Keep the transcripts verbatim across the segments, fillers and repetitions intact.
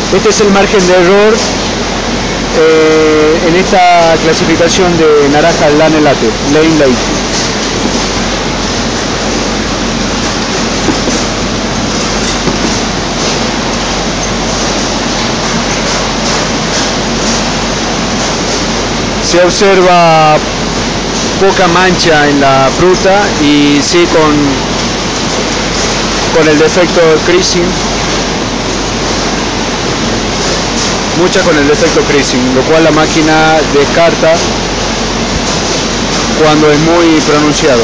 Este es el margen de error eh, en esta clasificación de naranja lane latte, lane late. Se observa poca mancha en la fruta y sí con, con el defecto de creasing, mucha con el defecto creasing, lo cual la máquina descarta cuando es muy pronunciado.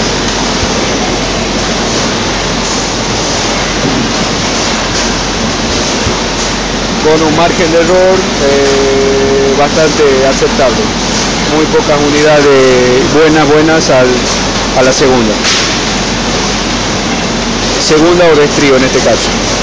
Con un margen de error eh, bastante aceptable. Muy pocas unidades buenas, buenas al, a la segunda. Segunda o de estrío en este caso.